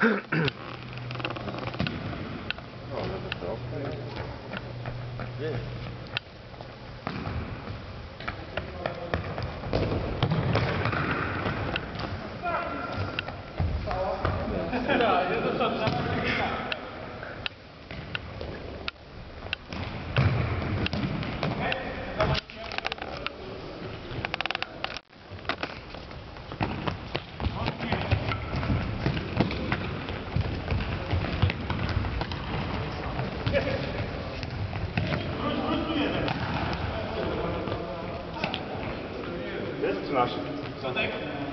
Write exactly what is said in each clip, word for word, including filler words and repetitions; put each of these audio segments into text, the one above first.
żeby to Gdzie? Jest czy nasz? Zadek?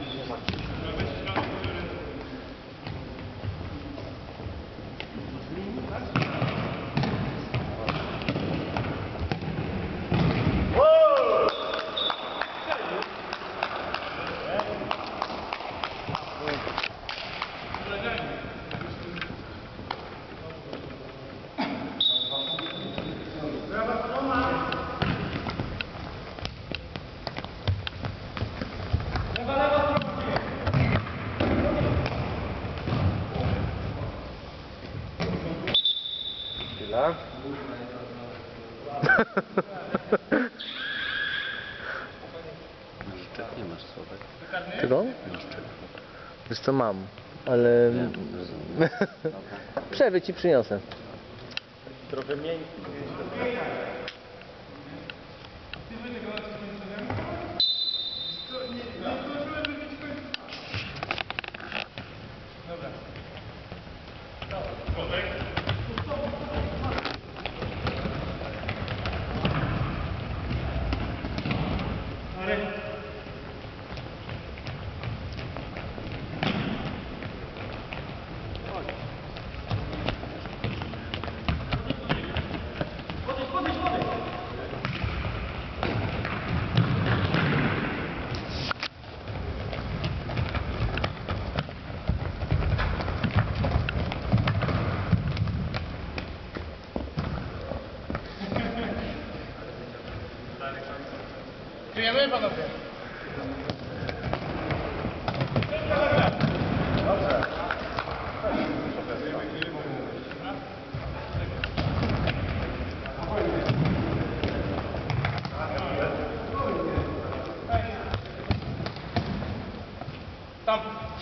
Chwila. Nożyczek nie masz słowek. Czego? Nożyczek. Wiesz co mam, ale... Nie, Przerwy ci przyniosę. trochę miękki. Czujemy, panowie? Tam.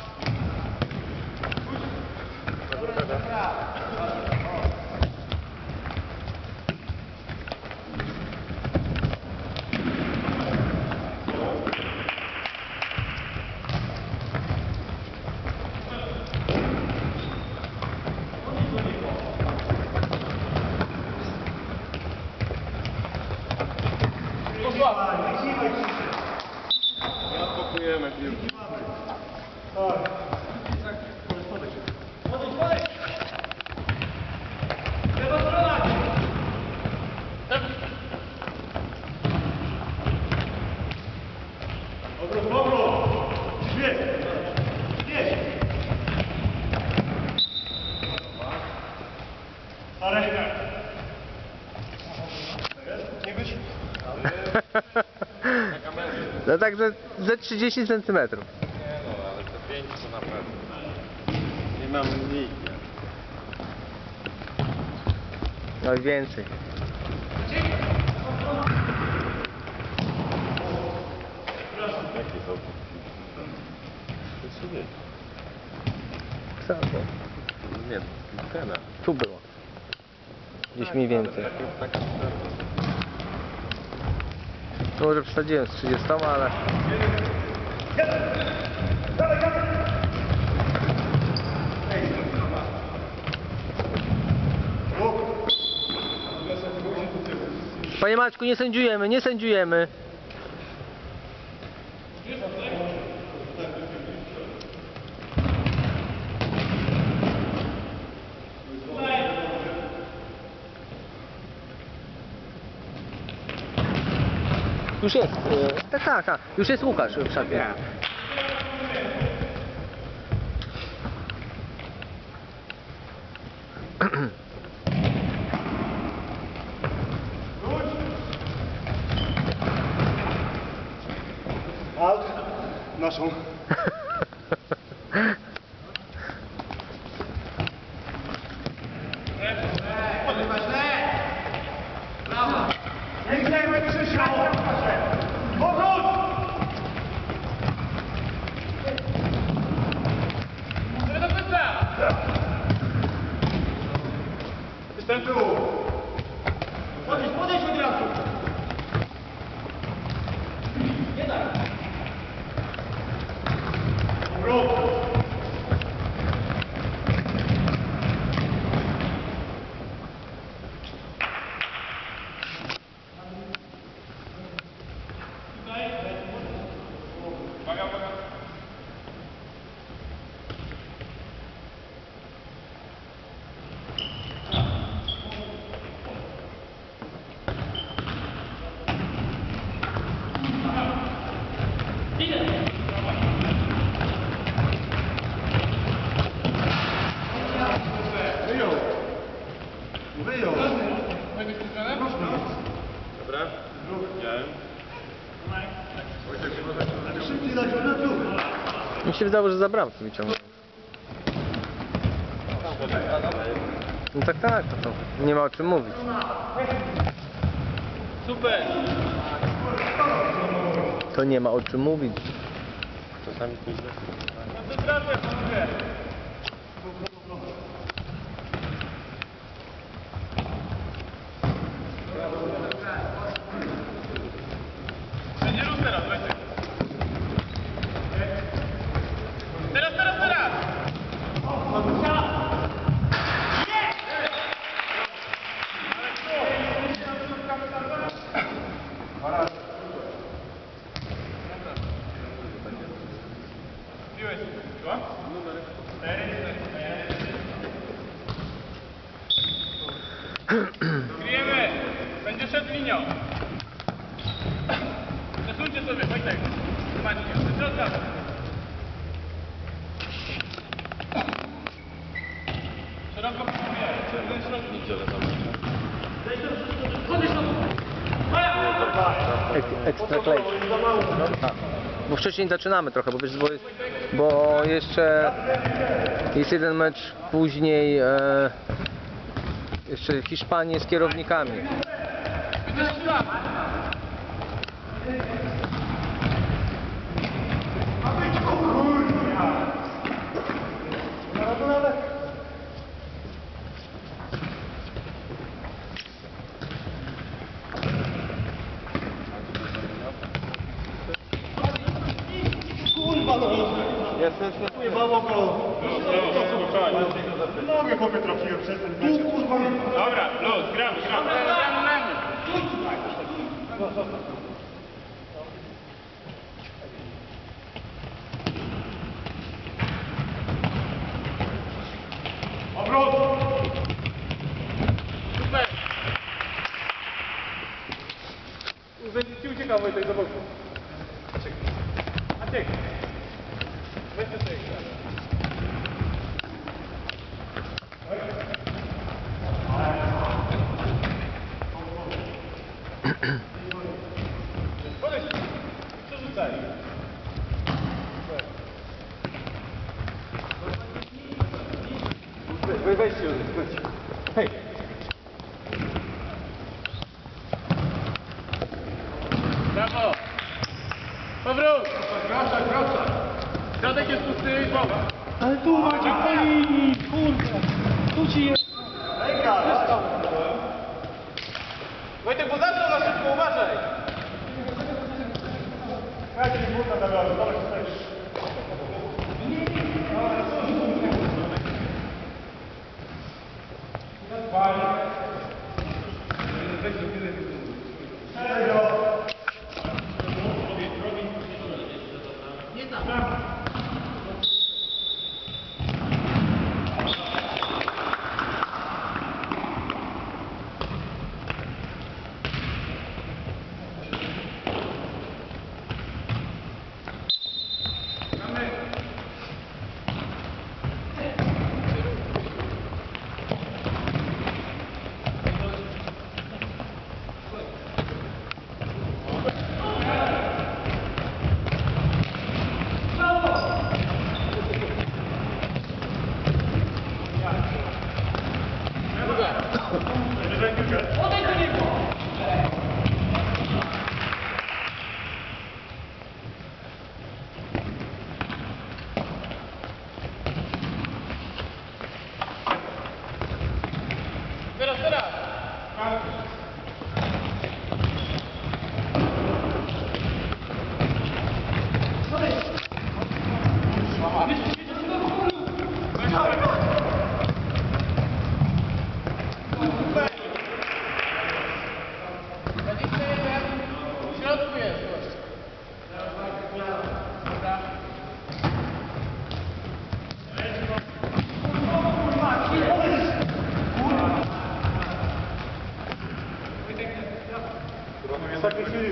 Nie odpakujemy piłki. No tak, że ze trzydzieści centymetrów. Nie no, ale te pięć to na pewno. Nie mam mniej. No i więcej. Jakie to? To sobie. Co to? Nie, ten. Tu było. Gdzieś mniej więcej. Taka No może przesadziłem z trzydziestoma, ale... Panie Maćku, nie sędziujemy, nie sędziujemy. Już jest, e, tak, tak, tak, już jest Łukasz w szatni. Out. Naszą. Dobra? Widziałem. Mi się wydało, że za bramkę wyciągnął. No tak, tak, to, to nie ma o czym mówić. Super! To nie ma o czym mówić. Czasami to źle. No to zdrowie, panowie. Będzie luz teraz, Wojtek. Teraz, teraz, teraz! Piłeś, co? Kryjemy! Będzie szedł linią. Przesuńcie sobie, Wojtek. Macie, do środka. Szeroko próbuję. Ten środek nie dzielę tam. Ek, ekstra klej. A, bo wcześniej zaczynamy trochę, bo wiesz, bo, jest, bo jeszcze jest jeden mecz później, e, jeszcze Hiszpanię z kierownikami. Widzę, że tam. Jestem spokojny. Nogę chłopie trafiłem przez ten mecz. Dobra, luz, gramy, gramy. Gramy, gramy. Obrót! Super. Ci uciekał Wojtek do boku. Maciek. Maciek. Weźcie sobie grę. Podejdź. Przerzucaj. Wy weźcie już, weźcie. Hej! Brawo. Powrót. Wracaj, wracaj. Środek jest pusty, głowa. Ale tu Maciek po linii, kurwa. Tu ci jest. Ręka! Wojtek, bo zaczął na szybko, uważaj. Dajcie mi buta na dole, dole chcesz.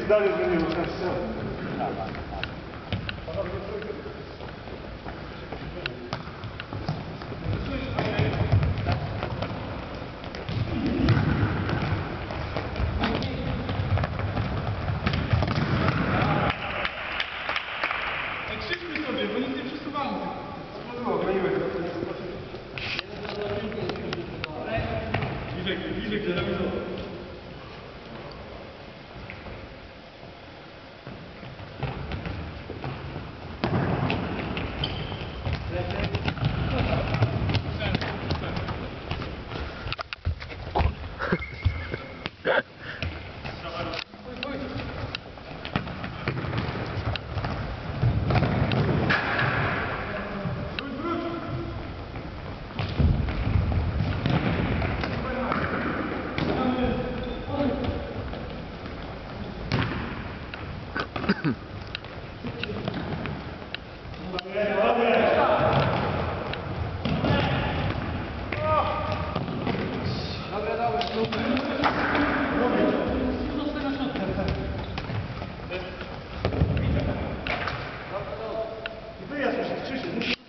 zdanie zmieniło sens. Ej, krzyczmy sobie, bo nic nie przesuwamy. Bliżej, bliżej, bliżej. Wyjazd musi Krzysiek.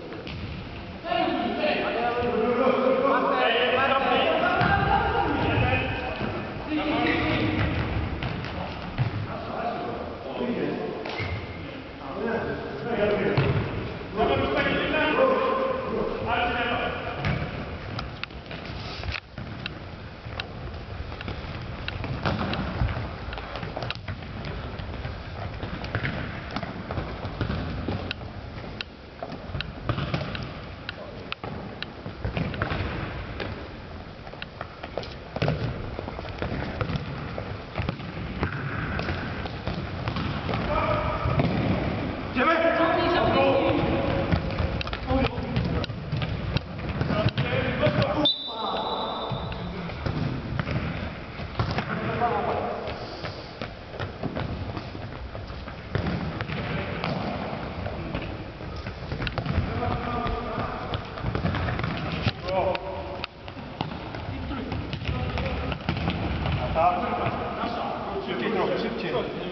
Szybciej trochę, szybciej.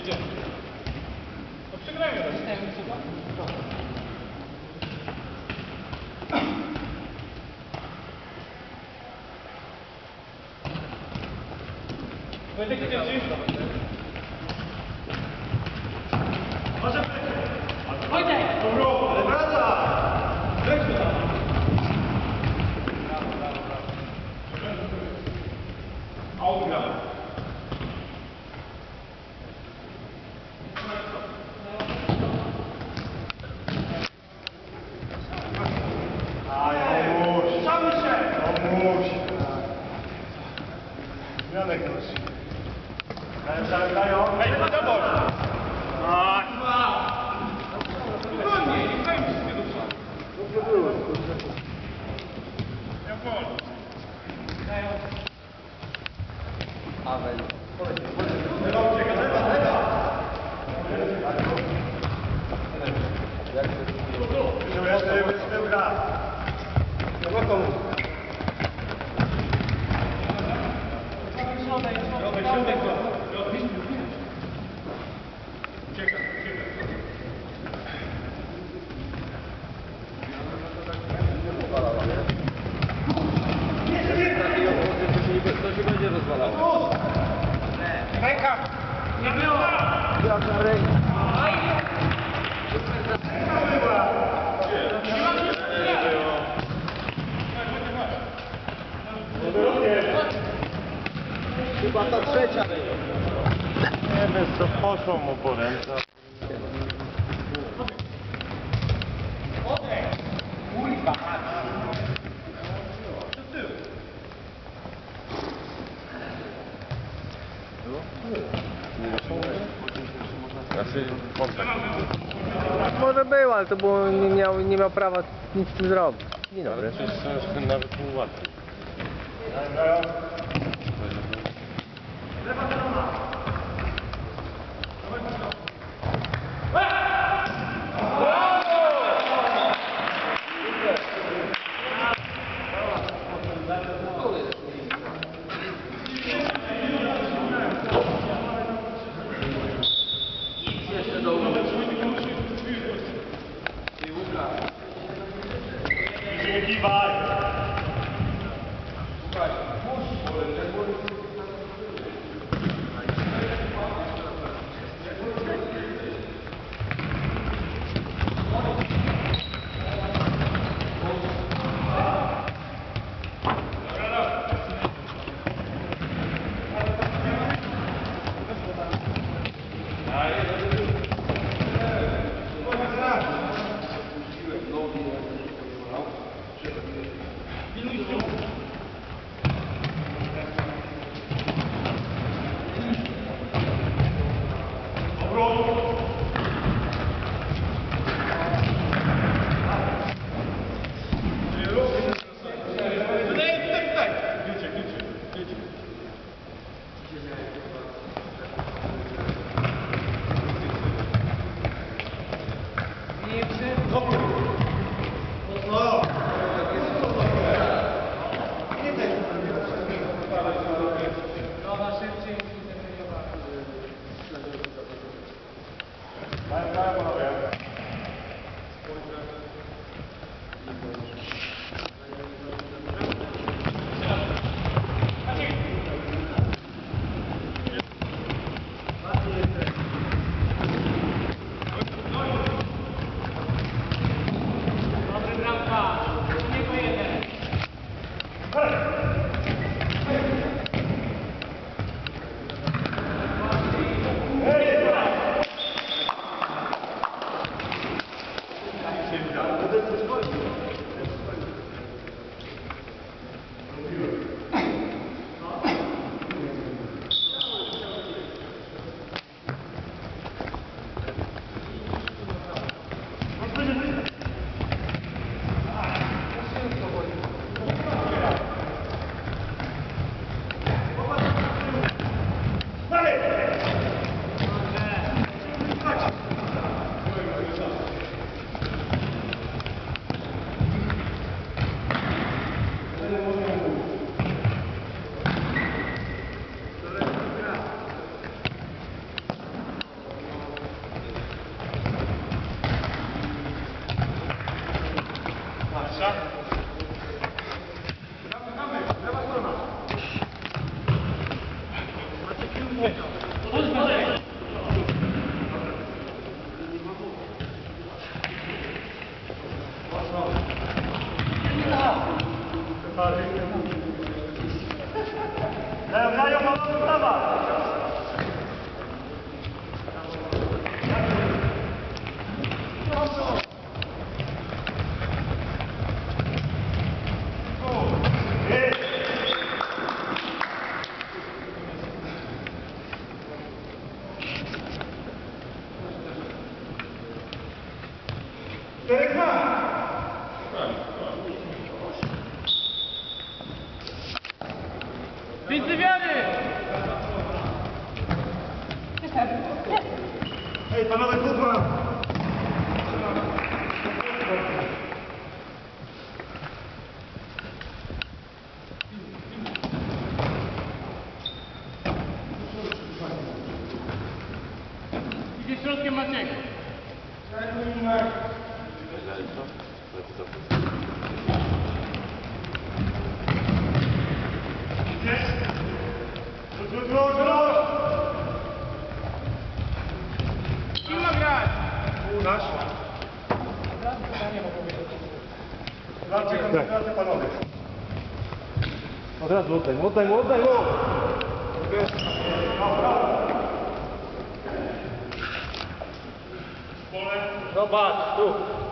To przegrajmy raz. Wojtek, ty pierwszy? Wojtek! Ale wraca! Auga. Aj, pomóż! Pomóż! Zmianek nosi. Dają, dają, dają. Ej, to zobacz! Aj! Spokojnie, nie zajmij się do przodu. Dobrze było. Ja wolę. Avel. Wziął jeszcze wysyłka. No to mów. Środek, środek, środek. Uciekaj, uciekaj. To się będzie rozwalało. Ręka! Nie było! Jaka ręka. Chyba ta trzecia. Nie wiem co poszło mu po ręce. Znaczy kontakt. Może był, ale to było, nie miał, nie miał prawa nic z tym zrobić. Dzień dobry. To jest nawet mu łatwiej. Więcej wiary! Ej, panowie, kurwa! Idzie środkiem Maciek. Kim ma grać? Nasz. Dajcie koncentrację, panowie. Od razu oddaj mu, oddaj mu, oddaj mu! Zobacz, tu.